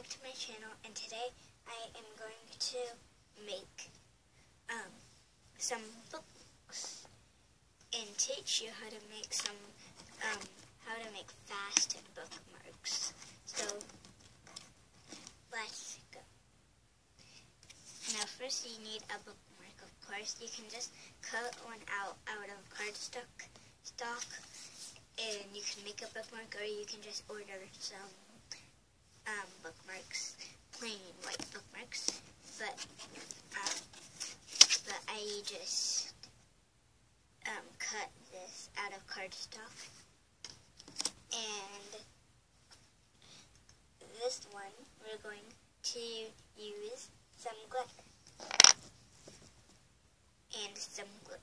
back to my channel, and today I am going to make some books and teach you how to make fast bookmarks. So let's go. Now first you need a bookmark. Of course, you can just cut one out of cardstock, and you can make a bookmark, or you can just order some bookmarks, plain white bookmarks, but I just cut this out of cardstock, and this one we're going to use some glitter and some glue.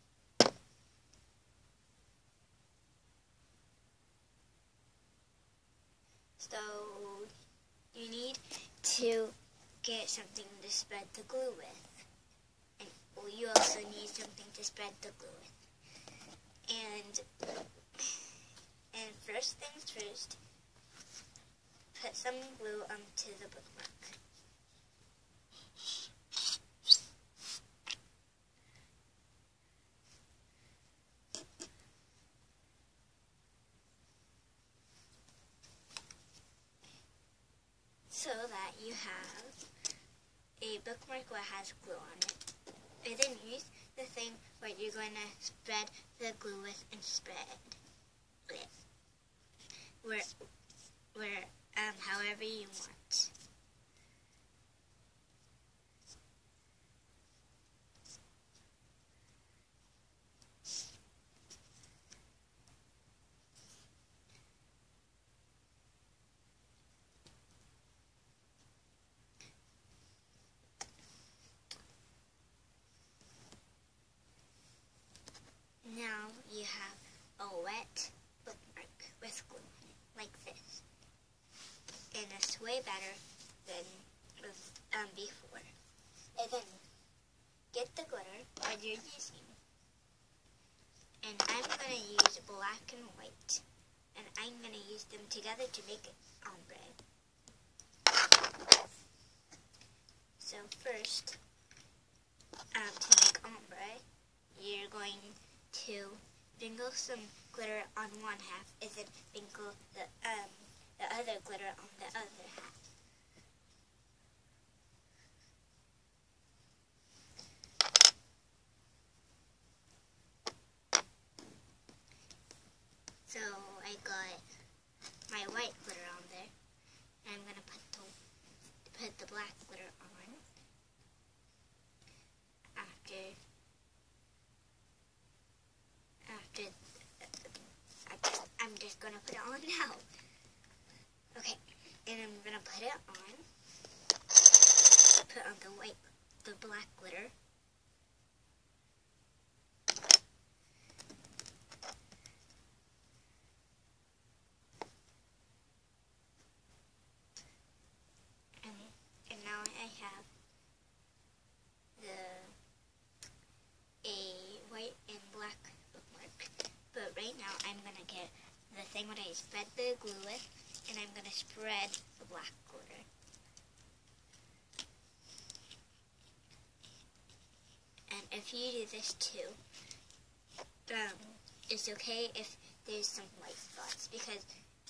So you need to get something to spread the glue with. And you also need something to spread the glue with. And first things first, put some glue onto the bookmark. So that you have a bookmark that has glue on it. And then use the thing where you're going to spread the glue with and spread it. However you want. Now you have a wet bookmark with glue on it, like this. And it's way better than before. And then get the glitter that you're using. And I'm going to use black and white. And I'm going to use them together to make ombre. So first, to make ombre, you're going to sprinkle some glitter on one half, and then sprinkle the other glitter on the other half. So I got my white glitter on there, and I'm gonna put the black glitter on. I'm just gonna put it on now. Okay, and I'm gonna put it on. Put on the black glitter. And now I have a white and black bookmark. But right now I'm gonna get the thing that I spread the glue with, and I'm gonna spread the black glitter. And if you do this too, it's okay if there's some white spots, because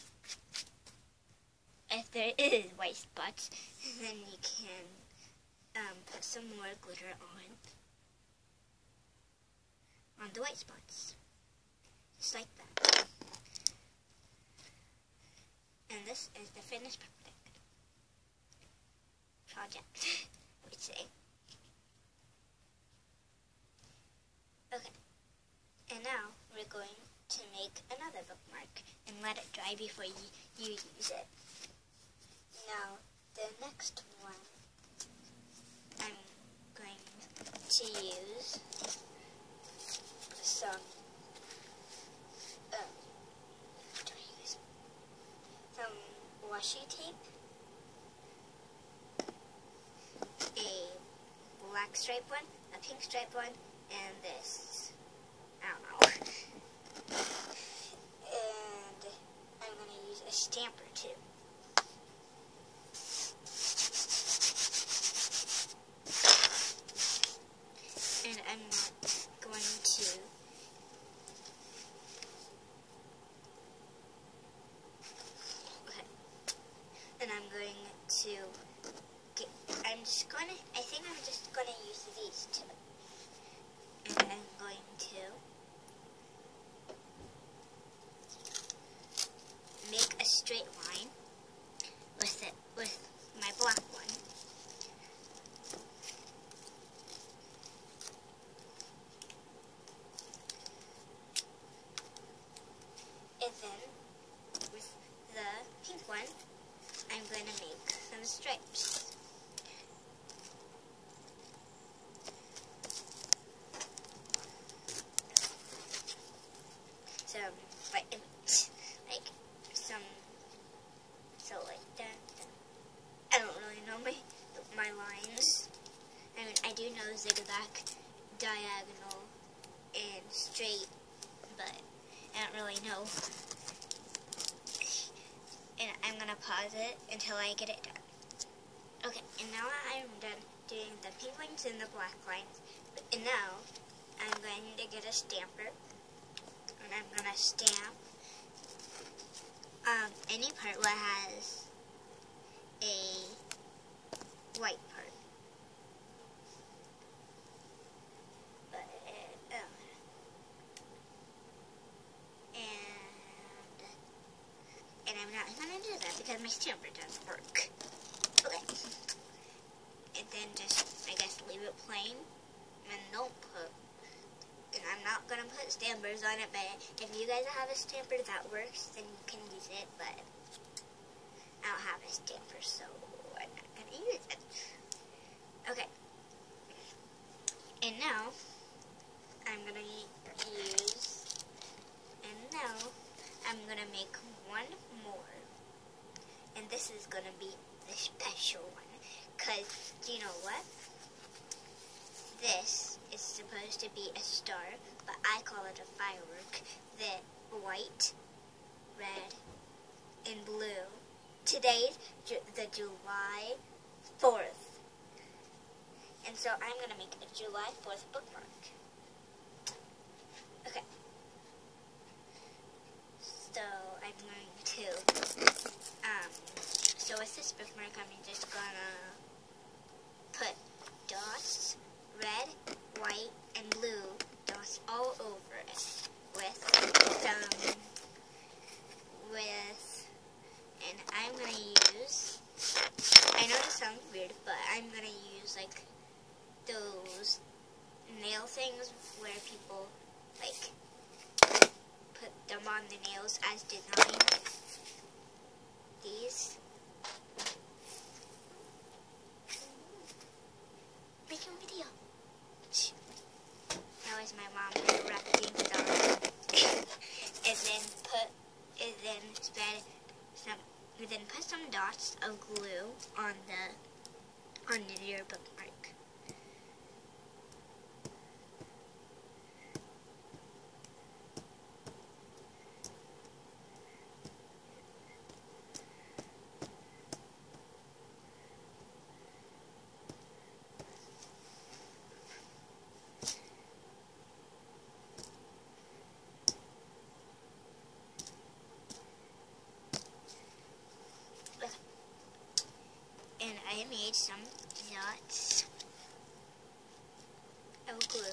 if there is white spots, then you can put some more glitter on the white spots. Just like that. And this is the finished project, I would say. Okay. And now we're going to make another bookmark and let it dry before you use it. Now, the next one, I'm going to use some washi tape, a black stripe one, a pink stripe one, and this, I don't know. And I'm going to use a stamper too. straight line with my black one. And then with the pink one, I'm going to make some stripes. Like that. I don't really know my lines. I mean, I do know zigzag, diagonal, and straight, but I don't really know. And I'm gonna pause it until I get it done. Okay, and now I'm done doing the pink lines and the black lines. And now I'm going to get a stamper, and I'm gonna stamp any part that has a white part. And I'm not going to do that because my stamper doesn't work. Okay. And then just, I guess, leave it plain and don't put. And I'm not going to put stampers on it, but if you guys have a stamper that works, then you can use it, but I don't have a stamper, so I'm not going to use it. Okay. And now, I'm going to make one more. And this is going to be the special one, because, you know what? This is supposed to be a star, but I call it a firework. The white, red, and blue. Today's the July 4th. And so I'm going to make a July 4th bookmark. Okay. So I'm going to, so with this bookmark, I'm just going to put dots, red, white, and blue dots all over it and I'm going to use, I know this sounds weird, but I'm going to use like those nail things where people like put them on the nails as design. These. Making a video. That was my mom interrupting and then put some dots of glue on your bookmark. And I made some dots of glue.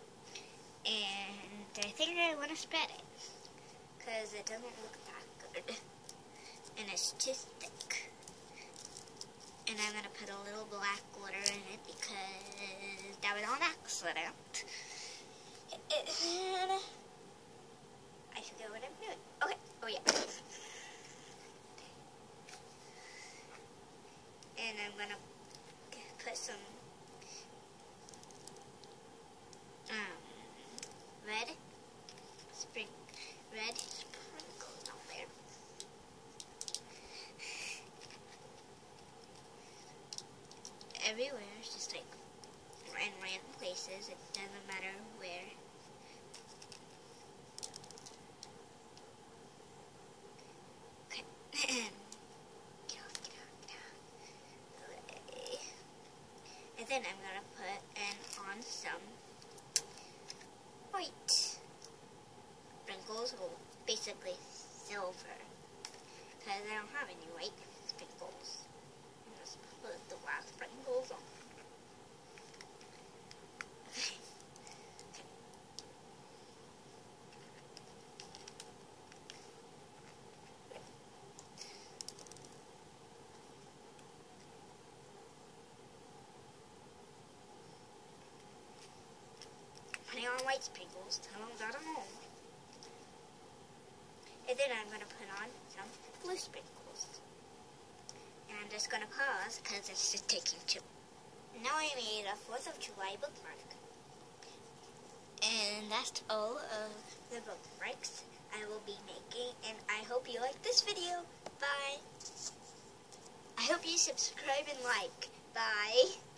And I think I want to spread it, because it doesn't look that good. And it's too thick. And I'm going to put a little black glitter in it, because that was on accident. And I forget what I'm doing. Okay, oh yeah. And I'm going to put some red sprinkles on there. Everywhere, it's just like in random places. It doesn't matter where. Okay. And then I'm going to put on some white sprinkles, well, basically silver, because I don't have any white sprinkles. I'm just put the black sprinkles on. white sprinkles. I don't know. And then I'm going to put on some blue sprinkles. And I'm just going to pause because it's just taking too. Now I made a 4th of July bookmark. And that's all of the bookmarks I will be making. And I hope you like this video. Bye. I hope you subscribe and like. Bye.